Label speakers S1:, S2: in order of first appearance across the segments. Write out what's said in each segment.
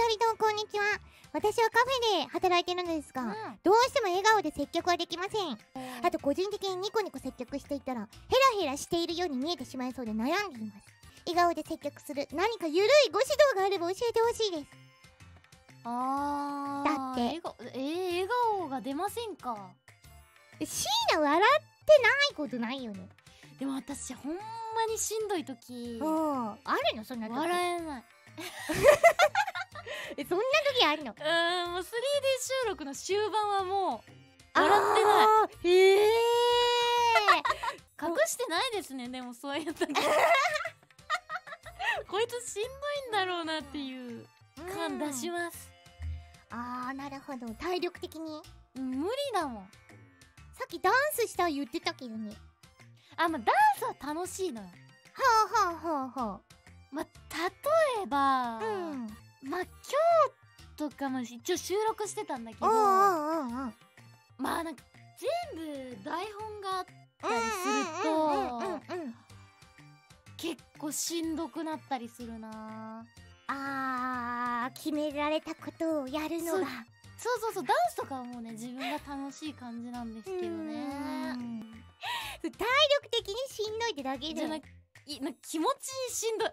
S1: 人ともこんにちは。私はカフェで働いてるのですが、どうしても笑顔で接客はできません。あと個人的にニコニコ接客していたらヘラヘラしているように見えてしまいそうで悩んでいます。笑顔で接客する何かゆるいご指導があれば教えてほしいです。だって
S2: 笑顔が出ませんか。
S1: 椎名笑ってないことないよね。
S2: でも私ほんまにしんどい時
S1: あるのそんな時。
S2: 笑えない
S1: そんな時あるの。
S2: もう 3D 収録の終盤はもう笑ってない。隠してないですね。でもそういう時こいつしんどいんだろうなっていう感出します。
S1: なるほど。体力的に
S2: 無理だもん。
S1: さっきダンスした言ってたけどね。
S2: まあダンスは楽しいのよ。まあ例えばまあ今日とかも一応収録してたんだけど、まあなんか全部台本があったりすると結構しんどくなったりするな。
S1: 決められたことをやるのが。
S2: そうダンスとかはもうね自分が楽しい感じなんですけどね。
S1: 体力的にしんどいってだけで
S2: じゃなく気持ちしんどい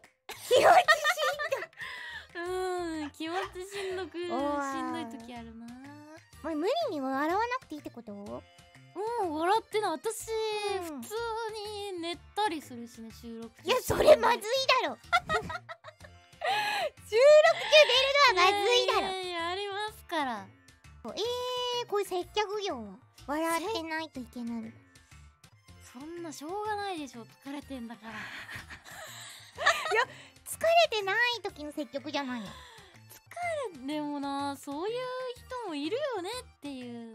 S2: 気持ちしんどくしんどい時あるな。
S1: 無理に笑わなくていいってこと？
S2: 笑ってない。私普通に寝たりするしね、収録中。
S1: いやそれまずいだろ収録中出るのはまずいだろ。
S2: やりますから。
S1: これ接客業は笑ってないといけない。
S2: そんなしょうがないでしょ、疲れてんだからい
S1: や疲れてない時の接客じゃないの。
S2: でもな、そういう人もいるよねっていう。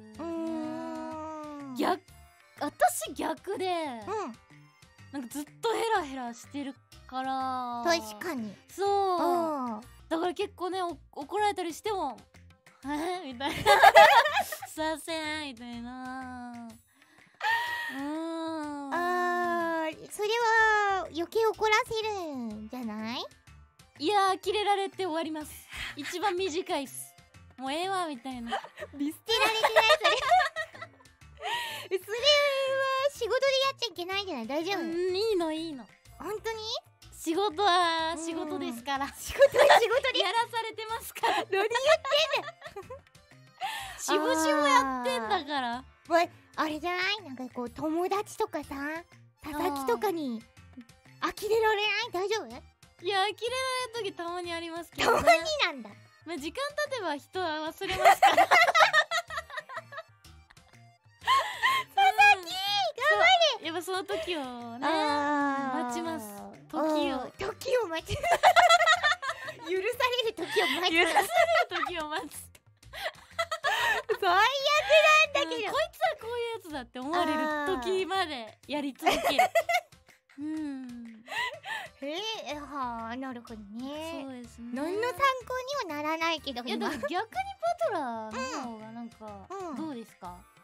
S2: 私逆で、なんかずっとヘラヘラしてるから。
S1: 確かに
S2: そうだから結構ね、怒られたりしてもみたいなさせないみたいな。
S1: それは余計怒らせるんじゃない？
S2: いやキレられて終わります。一番短いっす。もうええわみたいな。
S1: 見捨てられてないそれは仕事でやっちゃいけないんじゃない？大丈夫？
S2: いいのいいの。
S1: 本当に？
S2: 仕事は仕事ですから。
S1: 仕事は仕事で
S2: やらされてますから。何
S1: 言ってんねん
S2: しぶしぶやってんだから。
S1: あれじゃない？なんかこう友達とかさ、佐々木とかに呆れられない？大丈夫？
S2: いや呆れられる時たまにありますけどね。
S1: たまになんだ。
S2: まあ時間経てば人は忘れますから。佐
S1: 々木頑張れ。
S2: やっぱその時をね待ちます。時を
S1: 待つ許される時を待つ。
S2: 許される時を待つ。
S1: 最悪なんだけど、
S2: こいつはこういうやつだって思われる時までやり続ける。
S1: なるほどね。
S2: そうですね。
S1: 何の参考にはならないけど。
S2: いやでも逆にパトラーの方がなんかどうですか？